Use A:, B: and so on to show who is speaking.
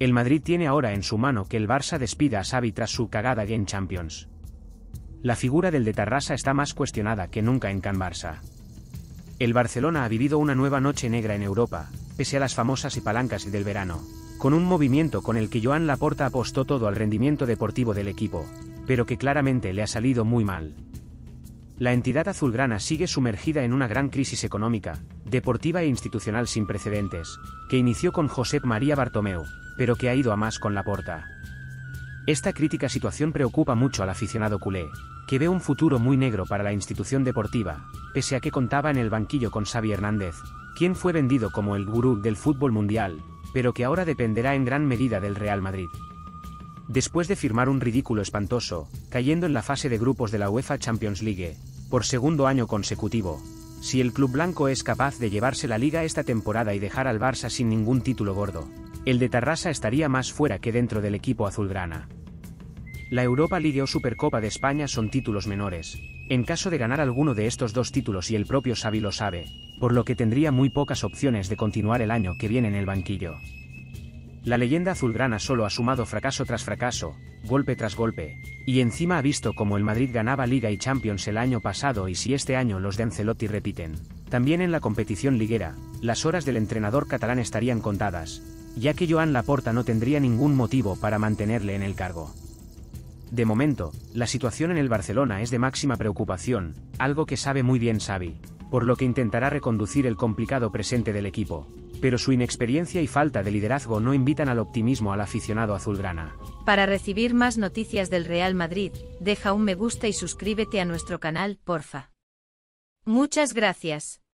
A: El Madrid tiene ahora en su mano que el Barça despida a Xavi tras su cagada en Champions. La figura del de Tarrasa está más cuestionada que nunca en Can Barça. El Barcelona ha vivido una nueva noche negra en Europa, pese a las famosas y palancas del verano, con un movimiento con el que Joan Laporta apostó todo al rendimiento deportivo del equipo, pero que claramente le ha salido muy mal. La entidad azulgrana sigue sumergida en una gran crisis económica, deportiva e institucional sin precedentes, que inició con Josep María Bartomeu, pero que ha ido a más con Laporta. Esta crítica situación preocupa mucho al aficionado culé, que ve un futuro muy negro para la institución deportiva, pese a que contaba en el banquillo con Xavi Hernández, quien fue vendido como el gurú del fútbol mundial, pero que ahora dependerá en gran medida del Real Madrid. Después de firmar un ridículo espantoso, cayendo en la fase de grupos de la UEFA Champions League, por segundo año consecutivo, si el club blanco es capaz de llevarse la liga esta temporada y dejar al Barça sin ningún título gordo, el de Tarrasa estaría más fuera que dentro del equipo azulgrana. La Europa League o Supercopa de España son títulos menores, en caso de ganar alguno de estos dos títulos y el propio Xavi lo sabe, por lo que tendría muy pocas opciones de continuar el año que viene en el banquillo. La leyenda azulgrana solo ha sumado fracaso tras fracaso, golpe tras golpe, y encima ha visto cómo el Madrid ganaba Liga y Champions el año pasado y si este año los de Ancelotti repiten, también en la competición liguera, las horas del entrenador catalán estarían contadas, ya que Joan Laporta no tendría ningún motivo para mantenerle en el cargo. De momento, la situación en el Barcelona es de máxima preocupación, algo que sabe muy bien Xavi, por lo que intentará reconducir el complicado presente del equipo, pero su inexperiencia y falta de liderazgo no invitan al optimismo al aficionado azulgrana.
B: Para recibir más noticias del Real Madrid, deja un me gusta y suscríbete a nuestro canal, porfa. Muchas gracias.